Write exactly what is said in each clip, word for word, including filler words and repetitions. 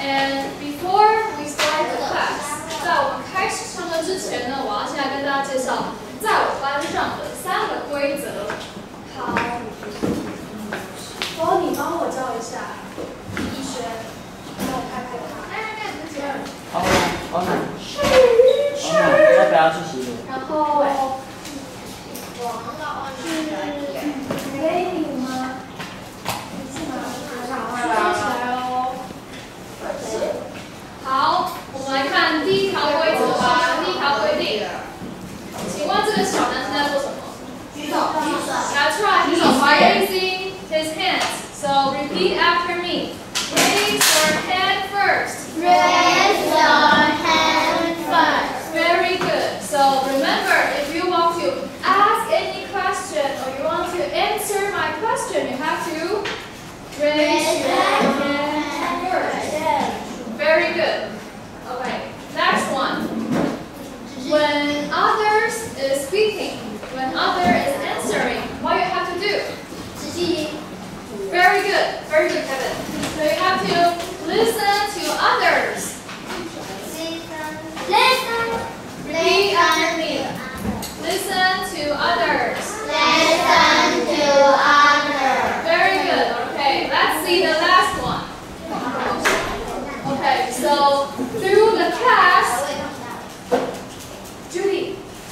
And before we start the class， 在我们开始上课之前呢，我要先来跟大家介绍在我班上的三个规则。好，哦，你帮我叫一下逸轩，帮我拍拍他。 好难，好难。好难，要不要去洗脸？ 然后，是给你吗？是吗？收起来哦。好，我们来看第一条规则吧。第一条规定，请问这个小男生在做什么？ 举手，举手。 That's right. He's raising his hands. So repeat after me. Raise your hand first. Raise your hand first. Very good. So remember, if you want to ask any question or you want to answer my question, you have to raise your hand first. Very good. Okay. Next one. When others is speaking, when other is answering, what you have to do? Very good. Very good, Kevin. So you have to listen to others. Listen. Repeat after me. Listen to others. Listen to others. Very good. Okay, let's see the last one. Okay, so through the class, Judy,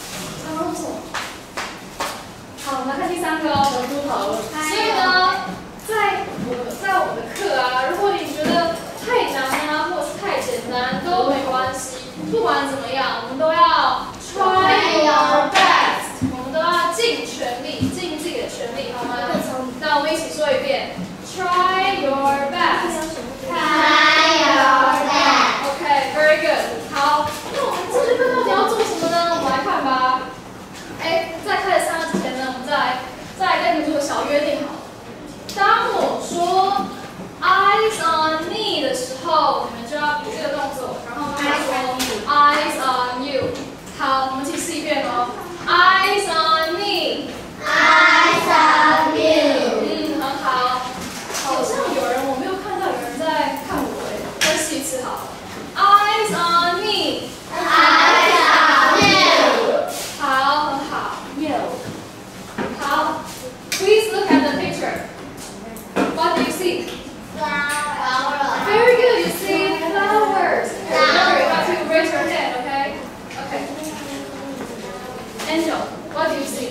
好，我们来看第三个哦，人猪头。所以呢，在我在我们的课啊，如果你觉得太难啊，或者是太简单都没关系，不管怎么样，我们都要 try your best， 我们都要尽全力，尽自己的全力，好吗？那我们一起说一遍 ，try your best。Try your best. Okay, very good. 好，那我们这节课到底要做什么呢？我们来看吧。哎，在开始上课之前呢，我们再来再来跟你们做个小约定好了。当我说 eyes on me 的时候，你们就要比这个动作，然后慢慢说 eyes on you。好，我们一起试一遍哦。eyes on me。 Eyes on you. 嗯，很好。好像有人，我没有看到有人在看我哎，再试一次好了。eyes on me。 Eyes on you. 好，很好。You。好 ，Please look at the picture. What do you see? Flower. Very good. You see flowers. Remember, you have to raise your hand. Okay. Okay. Angel, what do you see?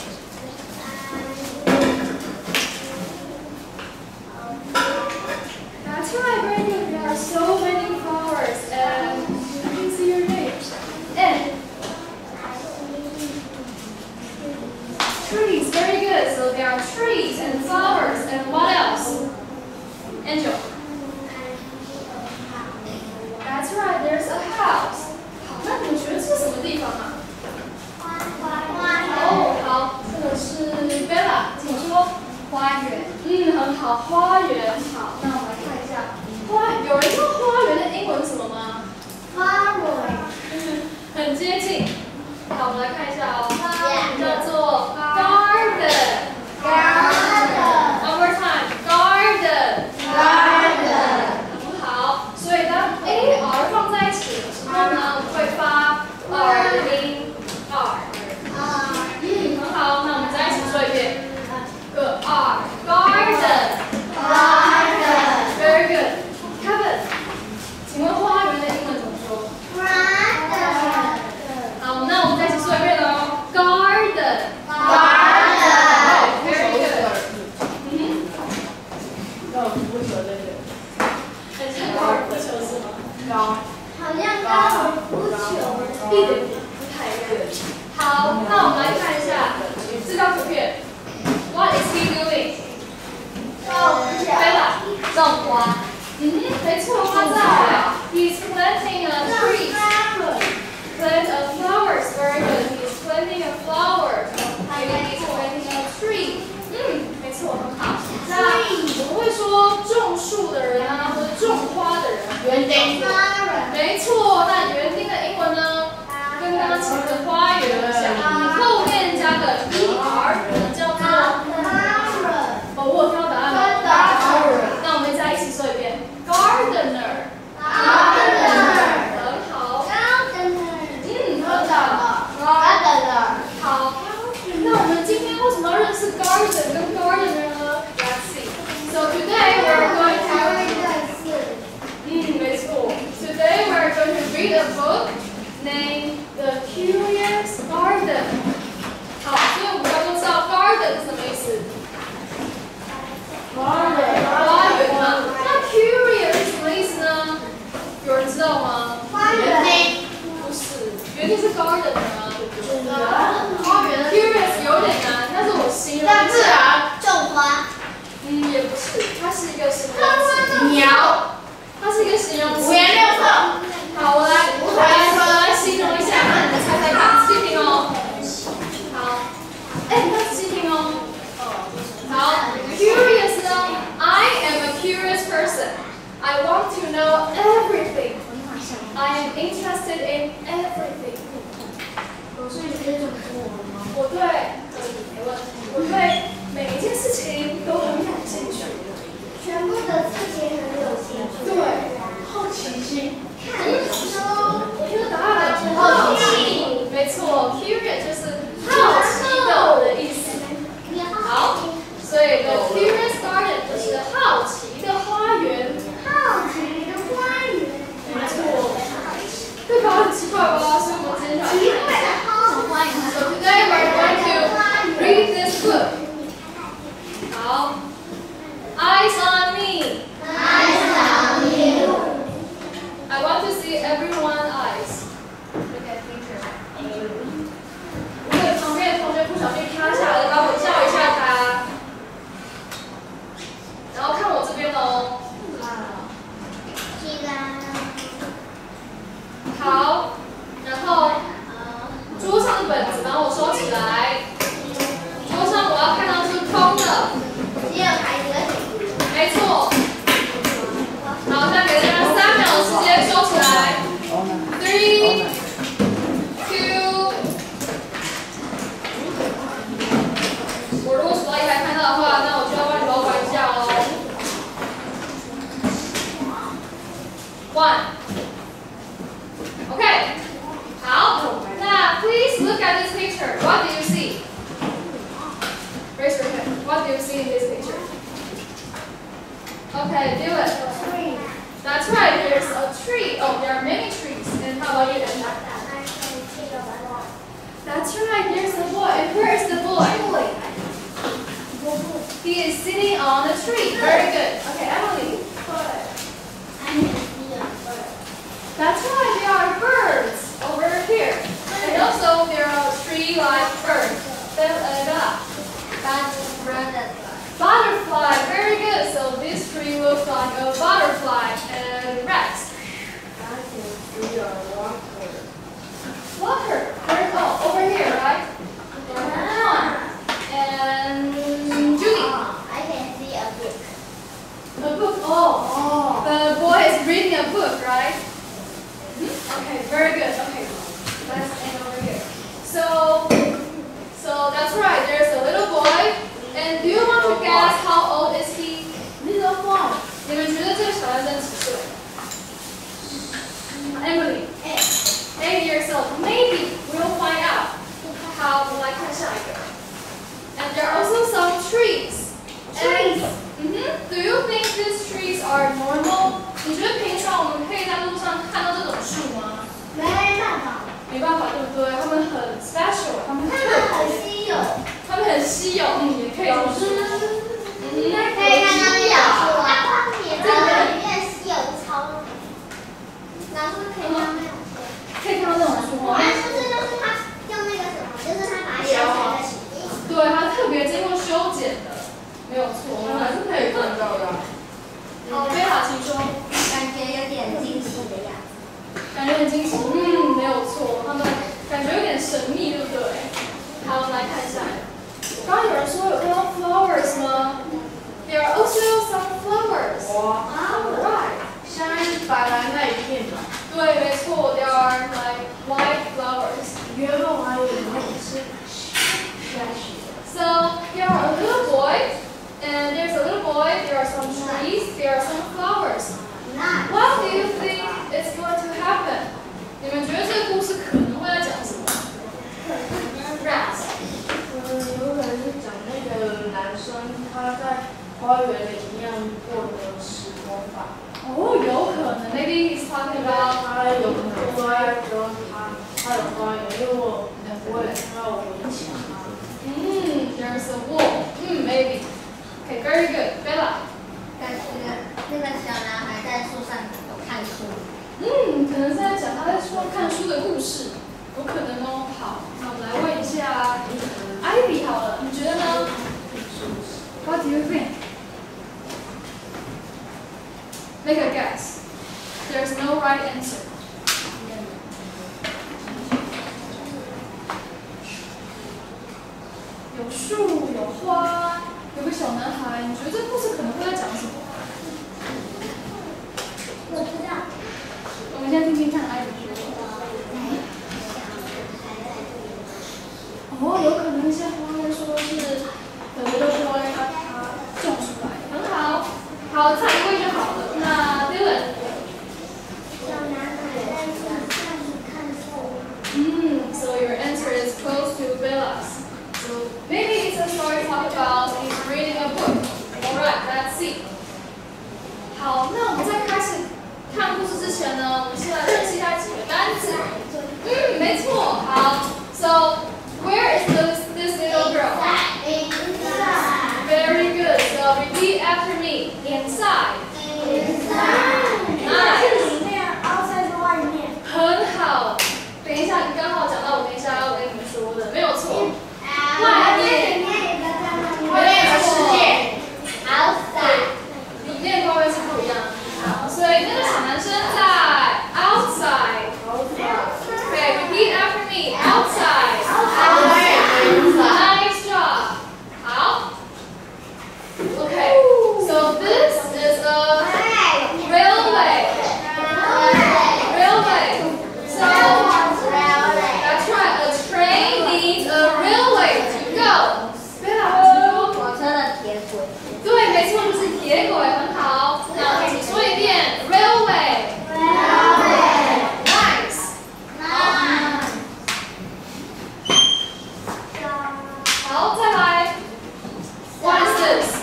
That's right, very good. There are so many flowers, and you can see your names. And trees, very good. So there are trees and flowers, and what else? Angel. That's right. There's a house. 好，那你们觉得这是什么地方啊？哦，好，这个是 Bella， 请说。花园。嗯，很好，花园。好，那我们来看一下花。有人知道花园的英文是什么吗？ Flower. 很接近。好，我们来看一下哦。叫做 garden。 Garden. One more time. Garden. Garden. 很好。所以当 A R 放在一起的时候呢，我们会发 R 音 R。嗯，很好。那我们再一起说一遍。个 R garden Garden. very good. Kevin， 请问花园的英文怎么说？ Garden. 好，那我们再一起说一遍喽。Garden Garden. very good. 嗯哼， 高尔夫球对不对？ 很像高尔夫球是吗？ 高。 好像高尔夫球。 一点点，不太对。好，那我们来看一下这张图片。What is he doing? Bella， 种花。嗯哼，没错，他在。He's planting a tree. Plant a flowers. Very good. He's planting a flower. Maybe he's planting a tree. 嗯，没错，很好。那我们会说种树的人啊，或者种花的人，园丁。没错，那园丁的英文呢？跟刚刚前面的花园很像，你后面加个 er， 我们叫做。哦，我有挑答案吗？ 那我们再一起说一遍 ，gardener。 苗，它是一个形容词。 五颜六色。 好，我来，我来，我来形容一下，那你们猜猜看，仔细听哦。好，哎，那仔细听哦。好 ，curious 呢 ？I am a curious person. I want to know everything. I am interested in everything. 所以你可以这么说我吗？ 我对，没问题。我对每一件事情都很感兴趣。 全部的事情很有兴趣。 对， 好奇心。 看书。 我听到答案了，好奇。没错 ，curious 就是好奇的的意思。好，所以 the curious garden 就是好奇的花园。 好奇的花园。 没错，对吧？很奇怪吧？所以我们今天就来看一下。So today we're going to read this book. 好 ，Eyes on me. Eyes on you. I want to see everyone's eyes. Look at picture. 如果旁边的同学不小心趴下了，帮我叫一下他。然后看我这边喽。好，然后桌上的本子帮我收起来。桌上我要看到是空的。 只有孩子。 没错。好，再给大家三秒的时间收起来。Three, two。我如果数到一还看到的话，那我就要帮你保管一下哦。One。Okay. 好，那 please look at this picture. What do you see? Raise your hand. What do you see in this picture? Okay, do it. That's right. There's a tree. Oh, there are many trees. And how about you? That's right. There's a boy. And where is the boy? He is sitting on a tree. Very good. Okay, Emily. That's right, there are birds over here. And also there are tree-like birds. Butterfly, very good. So this tree looks like a butterfly and rats. Water. Where, oh, over here, right? And Judy. I can see a book. A book. Oh, the boy is reading a book, right? Okay, very good. Okay, let's end over here. So, so that's right. There's a little boy, and do you want to guess how old is he? Little boy. 你们觉得这个小男生几岁 ？Emily. Eight. Eight years old. Maybe we'll find out. 好，我们来看下一个。And there are also some trees. Trees. Mm-hmm. Do you think these trees are normal? 你觉得平常我们可以在路上看到这种树吗？ 没办法。 没办法，对不对？它们很 special， 它们很特它们很别， 稀有。 它们很稀有，嗯，也可以这么说。嗯， 可以看到这小树啊，这个里面稀有超多。哪树可以看到那种树？ 可以看到这种树吗？ 但是就是它用那个什么，就是它把它削成一个形状。 对，它特别经过修剪的，没有错。 还是可以看到的。 好，贝塔，请说。 感觉有点惊喜的样子。 感觉很惊喜，嗯，没有错，他们感觉有点神秘，对不对？好，我们来看一下。刚刚有人说有看到 flowers 吗 ？There are also some flowers. 哇 Alright. 像白白那一片嘛。 对，没错 ，there are like white flowers. 原本我还以为那是下雪。 So there are a little boy, and there's a little boy. There are some trees. There are some flowers. What do you think is going to happen? 你们觉得这个故事可能会在讲什么 ？Rats. 嗯，有可能是讲那个男生他在花园里面过的时光吧。 哦，有可能。Maybe he's talking about. 他有可能说要跟他他的花园，因为我我也看到围墙啊。 嗯 there's a wall. 嗯 maybe. Okay, very good. Bella. 感觉那个小男孩在树上看书。 嗯，可能是在讲他在书上看书的故事，有可能哦。好，那我们来问一下 Ivy 好了，你觉得呢 ？What do you think? Make a guess. There's no right answer. 有树，有花，有个小男孩。你觉得这故事可能会在讲什么？ 我知道。 我们先听听看艾比说。哦，有可能一些花会说是有一个花它它种出来，很好。好，猜一位就好了。那 Dylan。 小男孩在树上看树。 嗯 ，so your answer is close to Bella's. So maybe it's a story talk about he's reading a book. Alright, let's see. 好，那我们在开始看故事之前呢，我们先来认识一下几个单词。嗯，没错。好 ，So where is this this little girl? Inside. Very good. So repeat after me. Inside. Inside. Nice. 里面 ，outside 是外面。 很好。等一下，你刚好讲到我等一下要跟你们说的，没有错。 外面里面有个在那里。 外面的世界 Outside. 里面方位是不一样。好，所以那个小男生在 outside。Okay, repeat after me. Outside. Nice job. 好。Okay, so this is a railway. Railway. So that's right. A train needs a railway to go. 对了， 火车的铁轨。 对，没错，就是铁轨，很好。那请说一遍 railway。Nice。好，再来。What is this?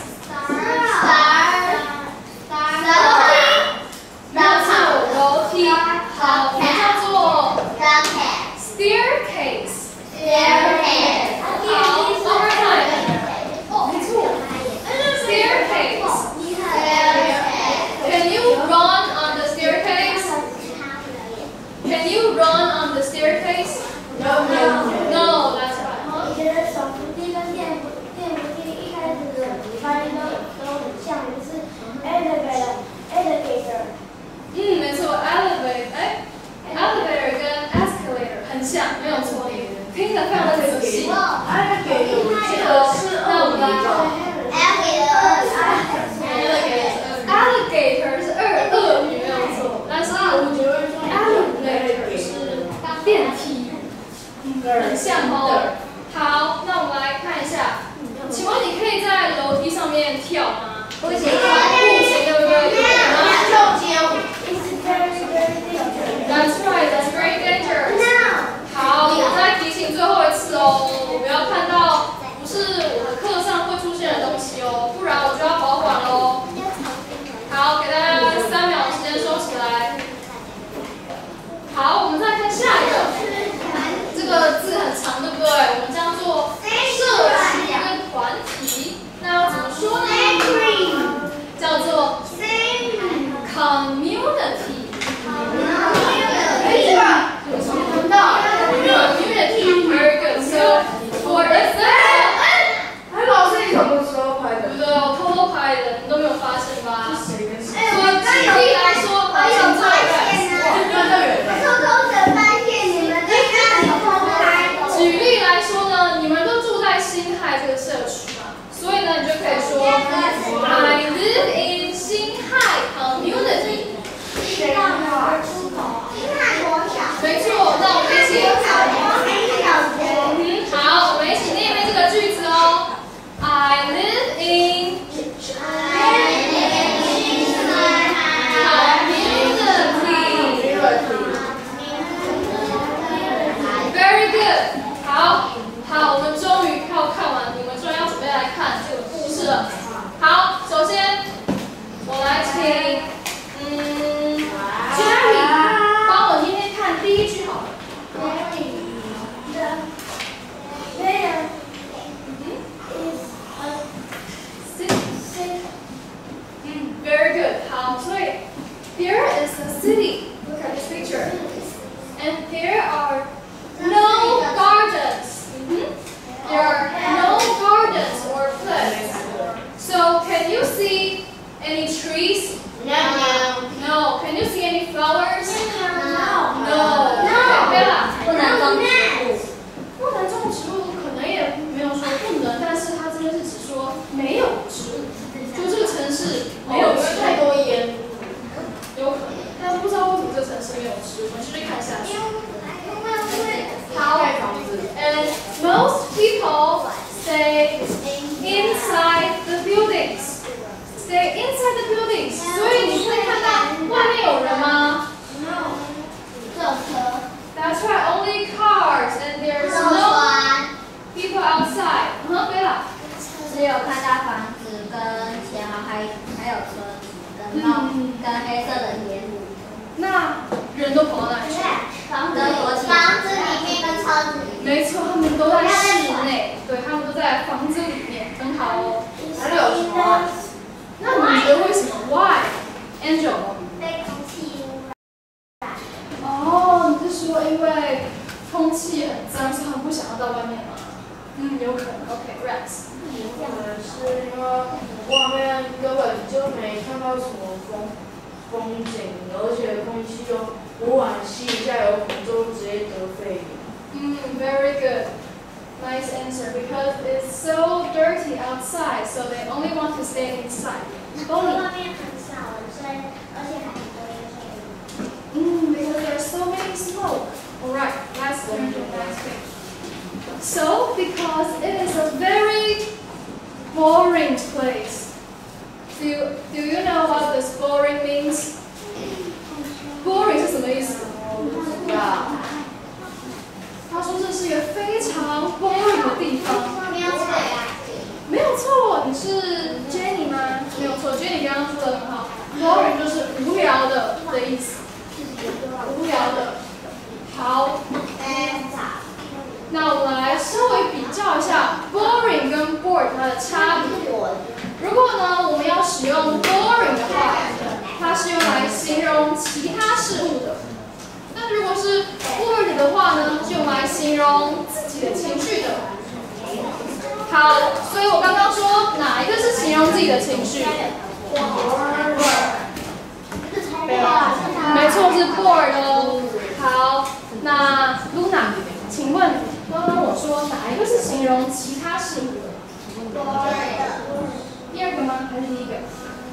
没有错，楼梯。好，我们叫做 staircase。好 ，over time。没错 ，staircase。Can you run on the staircase? Can you run on the staircase? No, that's right. 我觉得手扶梯跟电电扶梯一开始的发音都都很像，就是 elevator elevator。 嗯，没错 ，elevator， 哎 ，elevator 跟 escalator 很像，没有错，听得非常的仔细。这个是二五一。Alligator 是二鳄鱼，没有错，但是 elevator 是电梯，很像哦。好，那我们来看一下，请问你可以在楼梯上面跳吗？ 不行， 不行，对不对？有可能。That's right, that's very dangerous. 好，我再提醒最后一次哦，不要看到不是我的课上会出现的东西哦，不然我就要保管喽。好，给大家三秒时间收起来。好，我们再看下一个，这个字很长，对不对？我们叫做社区跟团体，那要怎么说呢？叫做 community。没错，有听到 community very good. So for example， 哎，老师，你什么时候拍的？ 对不对？我偷偷拍的，你都没有发现吧？ 是谁跟谁？ 所以举例来说， 我有发现哇，那那远我偷偷的发现你们在那里偷拍。 举例来说呢，你们都住在辛亥这个社区嘛，所以呢，你就可以说 I live in 辛亥 community。 谁让我出口？因为国小。 没错，那我们一起。嗯，好，我们一起念一遍这个句子哦。I live in community。Very good。好，好，我们终于票看完，你们终于要准备来看这个故事了。好，首先我来请，嗯 ，Jerry 帮我今天看第一句好了。嗯 ，Very good。好，所以 here is the city. Look at this picture. And there are no gardens. Mm-hmm. There are no gardens or plants. So can you see any trees? No. 黑色的烟雾。 那人都跑到哪里去？ 房子里，房子里面跟车子里面。 没错，他们都在室内，对，他们都在房子里面，很好哦。 还有什么？ 那你觉得为什么 ？Why? Angel？ 被空气污染。 哦，你是说因为空气很脏，所以他们不想要到外面吗？嗯，有可能。OK，Rex。 可能是因为外面根本就没看到什么风风景，而且空气又污染，吸一下有可能就直接得肺炎。 嗯 ，Very good. Nice answer. Because it's so dirty outside, so they only want to stay inside. 外面很少人，所以而且还很多烟味。 Mm, because there's so many smoke. Alright, last turn to next page. So, because it is a very boring place. Do you, do you know what this boring means? Boring 是什么意思？ 不知道。 他说这是一个非常 boring 的地方。 没有踩啊。 没有错，你是 Jenny 吗？没有错 ，Jenny 刚刚说的很好。Boring 就是无聊的的意思，无聊的。好，那我们来稍微比较一下 boring 跟 bored 它的差别。如果呢，我们要使用 boring 的话，它是用来形容其他事物的。那如果是 bored 的话呢，是用来形容自己的情绪的。好，所以我刚刚说哪一个是形容自己的情绪？没错，是 bored 哦。好，那 Luna， 请问刚刚我说哪一个是形容其他事物的？第二个吗？还是第一个？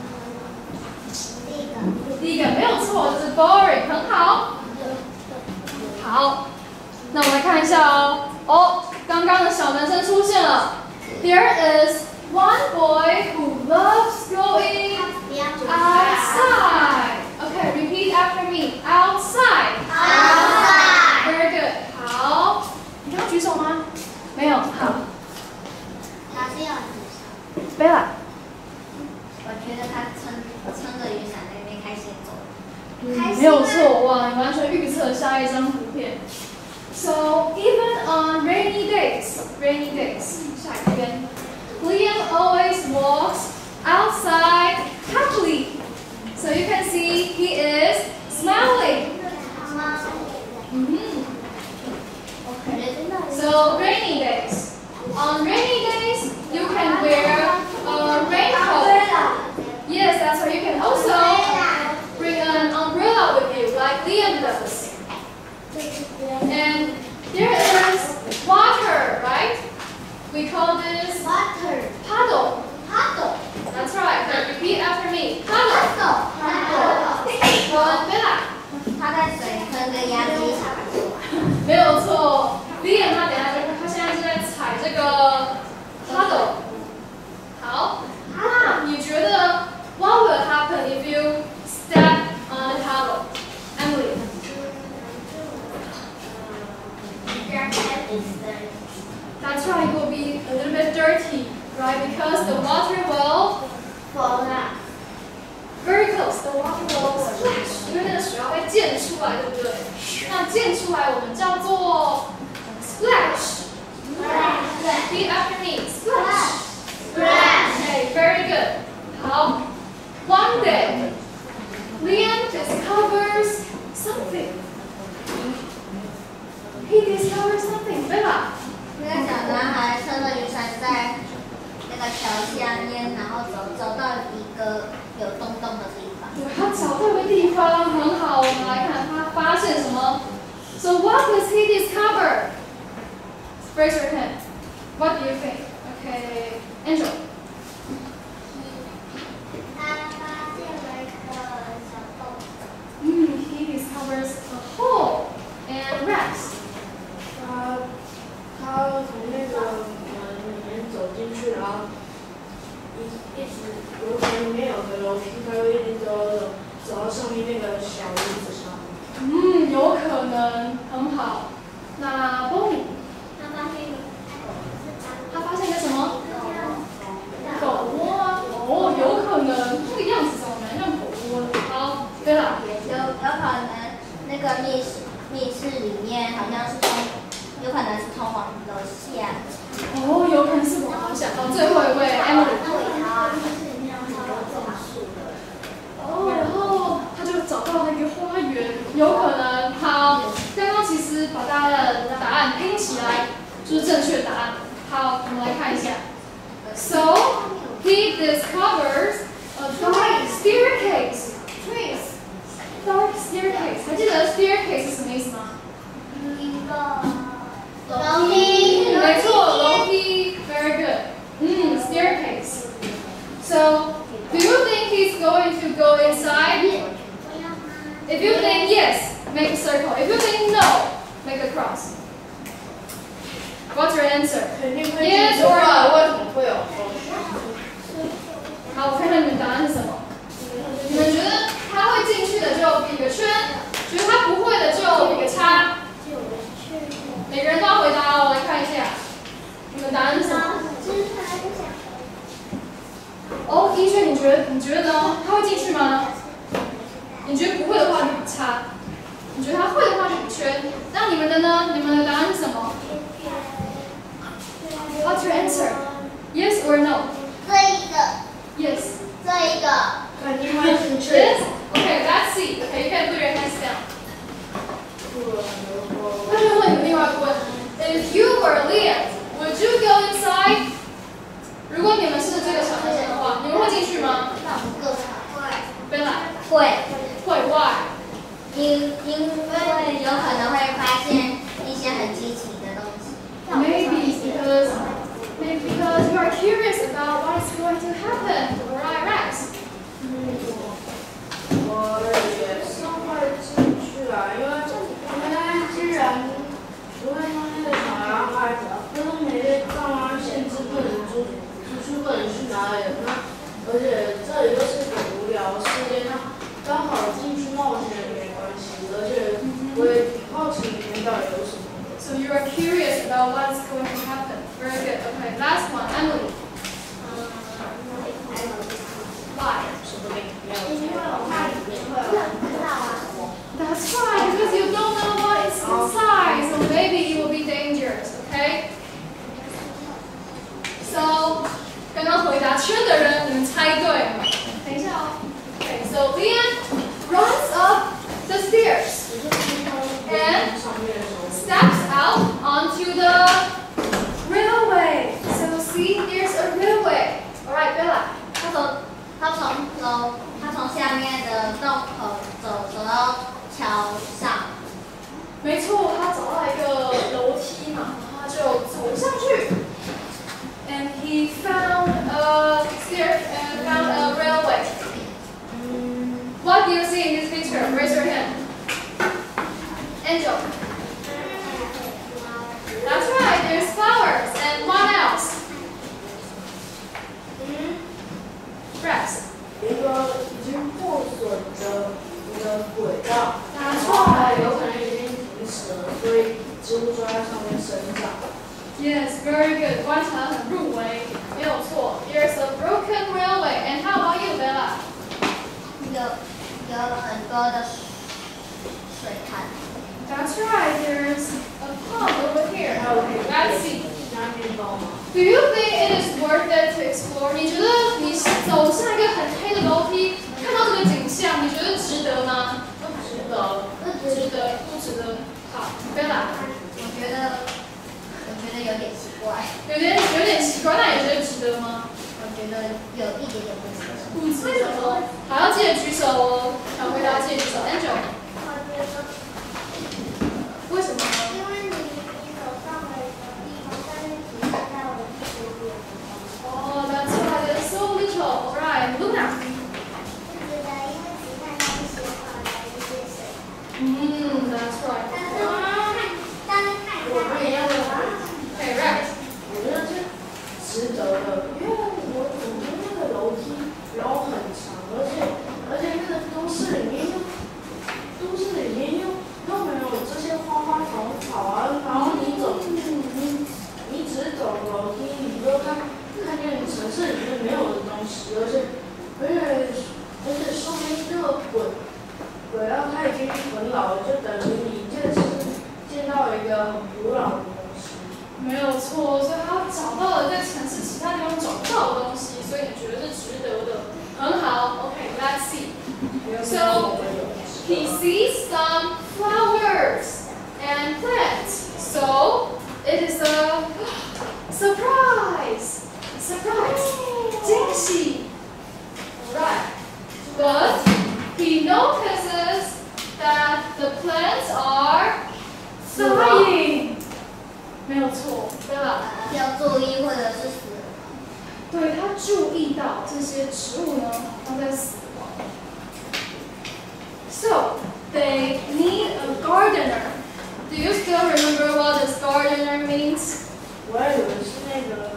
第一个。 第一个没有错，就是 boring， 很好。好，那我们来看一下哦。哦，刚刚的小男生出现了。There is one boy who loves going outside. Okay, repeat after me. Outside. Outside. Very good. 好，你刚举手吗？没有。好。 老师有举手。 Bella。 我觉得他撑撑着雨伞在那边开心走。 嗯，没有错，哇，你完全预测下一张图片。So even on rainy days, rainy days, 下一篇 Liam always walks outside happily. So you can see he is smiling. Mm-hmm. Okay. So rainy days. On rainy days, you can wear a raincoat. Yes, that's right. You can also bring an umbrella with you, like Liam does. And there is water, right? We call this Water. puddle. Puddle. That's right. Now repeat after me. Puddle. Puddle. One Bella. 他在水坑跟压机场玩。 没有错。Liam 他等一下就他现在是在踩这个 puddle。好，那你觉得 what will happen if you step on the puddle? Emily. That's right, it will be a little bit dirty, right? Because the water will fall out. Very close, the water will splash. 因为那个水要被溅出来，对不对？那溅出来我们叫做 splash. Repeat after me. Splash. Okay, very good. 好 One day, Liam discovers something. He discovers something. Bella. 那个小男孩撑着雨伞在那个桥下面，然后走走到一个有洞洞的地方。 对，他找到一个地方很好，我们来看他发现什么。So what does he discover? Raise your hand. What do you think? Okay, Angel. 他发现了一个小洞。 Mm, he discovers a hole. And Rex. 他他从那个门里面走进去，然后一一直如果里面有个楼梯，他会一直走走走到上面那个小屋子上。 嗯，有可能，很好。那 Bonnie， 他发现一个， 他发现一个什么？狗窝啊？哦，有可能，这个样子长得蛮像狗窝的。好对了， 有有可能那个密室密室里面好像是通，有可能是通往楼下。 哦，有可能是往楼下。好，最后一位 Emily。 对啊。 哦，然后他就找到那个花园，有可能好，刚刚其实把大家的答案拼起来就是正确答案。好，我们来看一下。So he discovers a dark staircase. Dark staircase， 还记得 staircase 是什么意思吗？ 一个楼梯。 没错，楼梯。Very good. 嗯 ，staircase. So, do you think he's going to go inside? If you think yes, make a circle. If you think no, make a cross. What's your answer? 肯定会 Yes 进 or 去啊， no? 为什么会有风？ 好，我看看你们答案是什么。你们觉得他会进去的就比个圈，觉得他不会的就比个叉。每个人都要回答哦，我来看一下，你们答案是什么？哦，一轩，你觉得你觉得呢？他会进去吗？你觉得不会的话就比叉，你觉得他会的话就比圈。那你们的呢？你们的答案是什么 ？What's your answer? Yes or no? 这一个， Yes. 这一个。 肯定会进去。 Yes. Okay, let's see. Okay, you can put your hands down. 那就问你们另外一个问题 ：If you were Liam, would you go inside? 如果你们是这个小男生的话，你们会进去吗？ 会。 Bella 会。 会 Why? 因因为有可能会发现一些很稀奇的东西。 Maybe because maybe because you are curious about what is going to happen, right, Rex? 我也是会进去啊，因为因为既然因为那个小男孩他都没被爸妈限制不能出出去不能去哪里，那而且这里又是很无聊的世界，那刚好进去冒险也没关系，而且我也挺好奇里面到底有什么。 So you are curious about what is going to happen. Very good. Okay, last one, Emily. Why? 说不定没有因为我怕里面会有人知道啊。 That's right, because you don't know what is inside, so maybe it will be dangerous, okay? So, 刚刚回答圈的人，你们猜对了。等一下哦。Okay, so Liam runs up the stairs and steps out onto the railway. So see, there's a railway. All right, Bella. 他从他从楼，他从下面的洞口走走到桥上。 没错，他找到一个楼梯嘛，他就走上去。And he found a stair and found a railway. What do you see in this picture? Raise your hand. Angel. That's right. There's flowers and what else? Rex. 一个已经破损的一个轨道， That's 然后还 right. 有可能已经停驶了，所以植物就在上面生长。 Yes, very good. 观察很入围，没有错。There's a broken railway. And how about you, Bella? 有有很多的水潭。 That's right. There's a pond over here. Okay, let's see. 那面包吗？ Do you think it is worth it to explore? 你觉得你走上一个很黑的楼梯，看到这个景象，你觉得值得吗？ 值得。 值得，不值得？好 ，Bella， 我觉得我觉得有点奇怪。 有点有点奇怪，那你觉得值得吗？ 我觉得有一点点不值得。 不值得。好，要记得举手哦。想回答记得举手 ，Angel。为什么呢？ 因为你你走上了一个地方，但是只是在我的视野。 哦、oh,，That's right. It's so little. Alright, Luna. 就觉得因为只看到一些花的一些水， 嗯，That's right. 但是看但是看一我不一样的下。 Okay, Rex. 我觉得是值得的，因为我总觉得那个楼梯然后很长，而且而且那个都市里面又都市里面又又没有这些花花草草啊，然后你走你你只是走楼梯，你就看看见城市里面没有的东西，而且而且而且说明这个轨鬼要它已经很老了，就等于你见是见到一个很古老的东西。 没有错，所以他找到了在城市其他地方找不到的东西，所以你觉得是值得的，很好。OK，let's see. So he sees some flowers and plants. So it is a surprise. Surprise. 惊喜. Right. But he notices that the plants are dying. 没有错，对吧？ 要注意或者是死了。 对，他注意到这些植物呢，都在死亡。So they need a gardener. Do you still remember what this gardener means? 我还以为是那个，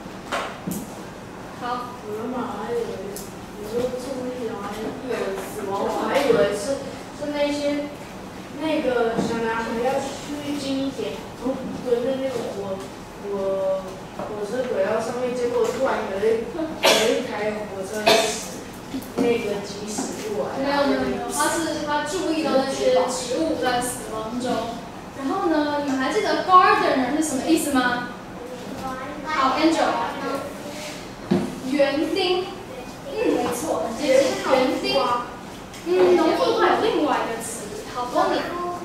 好， 我原本还以为你说注意然后有死亡，我还以为是是那些那个小男孩要趋近一点，从对着那个火火火车轨道上面，结果突然有一有一台火车那个疾驶过来。 没有没有没有，他是他注意到那些植物在死亡中。然后呢，你们还记得 gardener 是什么意思吗？好 ，Angel， 园丁。嗯，没错，很接近，园丁。嗯，农作还有另外一个词，好，Bonnie。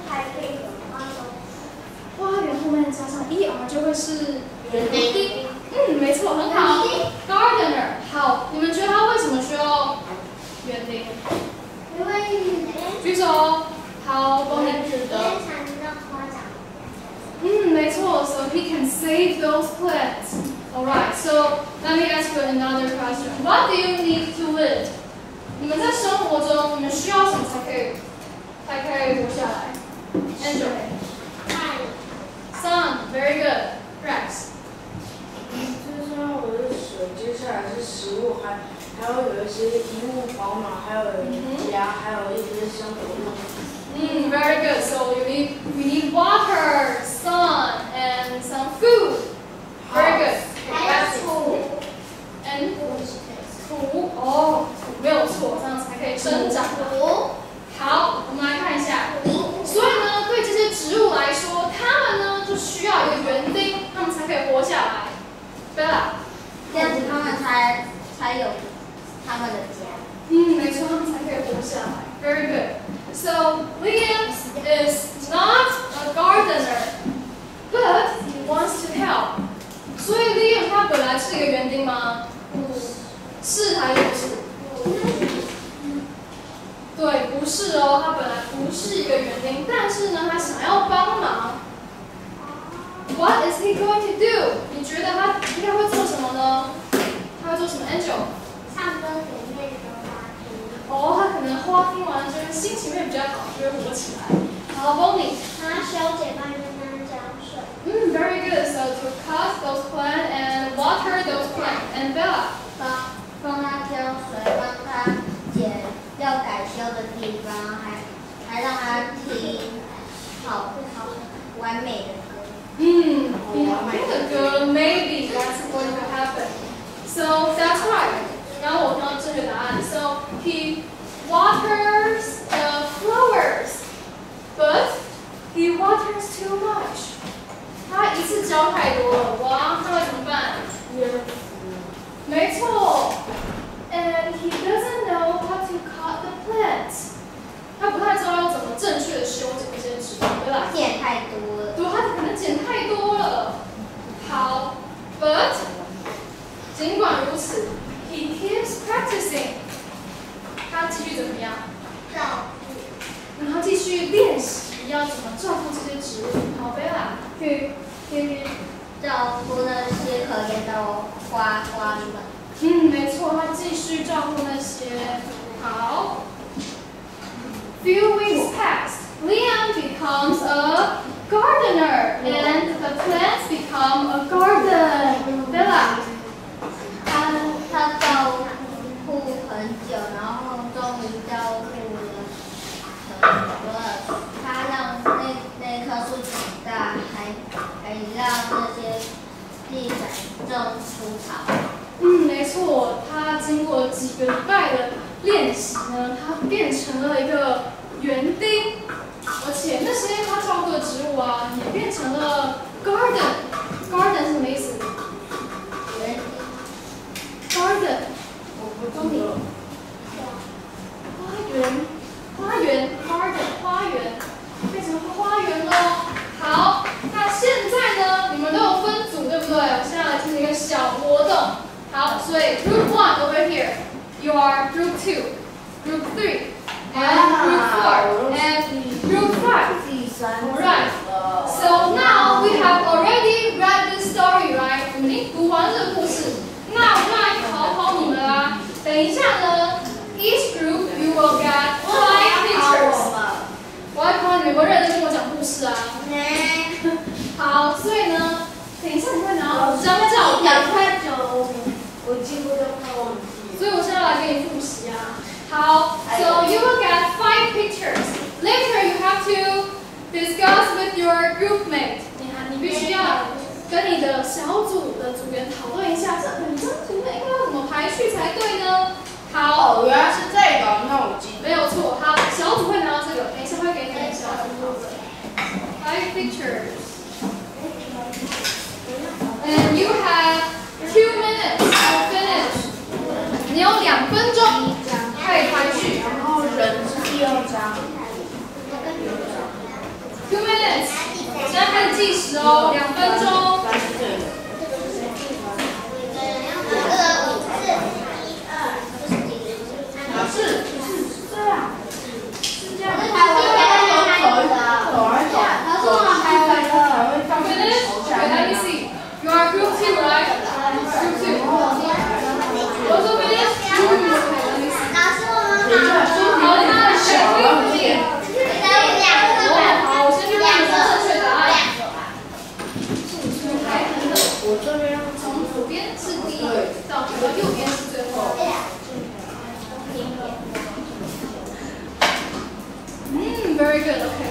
花园后面加上 er 就会是园丁。嗯，没错，很好。gardener， 好，你们觉得他为什么需要园丁？ 因为举手。好，Bonnie。嗯，没错。So he can save those plants. Alright. So let me ask you another question. What do you need to live? 你们在生活中，你们需要什么才可以才可以活下来 ？Angel。Sun. Very good. Rex. 就像我的水，接下来是食物，还还有有一些衣物、宝马，还有牙，还有一些生活用品。 Mm, very good. So you need we need water, sun, and some food. Very good. That's cool. And 土哦，土没有错，这样才可以生长。好，我们来看一下。所以呢，对这些植物来说，它们呢就需要一个园丁，它们才可以活下来。对啦， 这样子他们才才有他们的家。 嗯，没错，他们才可以活下来。Very good. So Liam is not a gardener, but he wants to help. 所以 Liam 他本来是一个园丁吗？是还是不是？对，不是哦，他本来不是一个园丁，但是呢，他想要帮忙。What is he going to do? 你觉得他应该会做什么呢？他会做什么 ？Angel？ 唱歌给妹的花听。 哦，他可能花听完就会心情会比较好，就会活起来。好 ，Bonnie。 拿小姐帮人家浇水。 嗯 ，very good. So to cut those plants and water those plants. And Bella. 帮帮他浇水，帮他剪要改修的地方，还还让他听好好完美的歌。 嗯，你好听的歌 ，maybe that's going to happen. So that's right. 然后我看到正确答案。So he waters the flowers, but he waters too much. 他一次浇太多了，哇，那会怎么办？没错。And he doesn't know how to cut the plants. 他不太知道要怎么正确的修剪这些植物，对吧？ 剪太多了。 对，他可能剪太多了。好 ，But 尽管如此 ，he keeps practicing. 他继续怎么样？ 照顾。 然后继续练习要怎么照顾这些植物。好，贝拉，去去照顾那些可怜的花花们。 嗯，没错，他继续照顾那些。好。Few weeks passed. Liam becomes a gardener, and the plants become a garden. Bella. 他他照顾很久，然后终于照顾了很多了。他让那那棵树长大，还还让那些地板种出草。 嗯，没错，他经过几个礼拜的练习呢，他变成了一个园成了 garden。garden 是什么意思 ？garden， 我不懂了。 花园，花园 garden 花园，变成花园喽。好，那现在呢，你们都有分组，对不对？我现在来进行一个小活动。好，所以 group one over here, you are group two, group three, and group four, and group five. Alright. So now we have already read this story, right? 我们已经读完这个故事。那我们来考考你们啦。等一下呢 ，each group you will get five pictures. 我要考你们有没有认真跟我讲故事啊？好，所以呢，等一下你会拿到五张照片。 太久，我几乎都快忘记。 所以我现在来给你复习啊。好 ，so you will get five pictures. Later you have to discuss with your group mate. 你还你必须要跟你的小组的组员讨论一下，这五张图片应该要怎么排序才对呢？好， 哦，原来是这个，那我记得。 没有错。好，小组会拿到这个，等一下会给你们小组的 five pictures. And you have two minutes to finish. 你有两分钟可以排序。 然后人是第二张。 Two minutes. 现在开始计时哦，两分钟。 是是是这样，是这样。 还会走走来走，走还会才会放在 Finish. 头 Okay, 下 let me 面。 see. You are group two, right? Group two. Also finish. Okay, let me see. 老师，我们等一下，说好， 明那太小了， 选一两个吧。 好，我先去看一下正确答案。 我这边从左边是第一个，到到右边是最后。嗯 ，very good. Okay.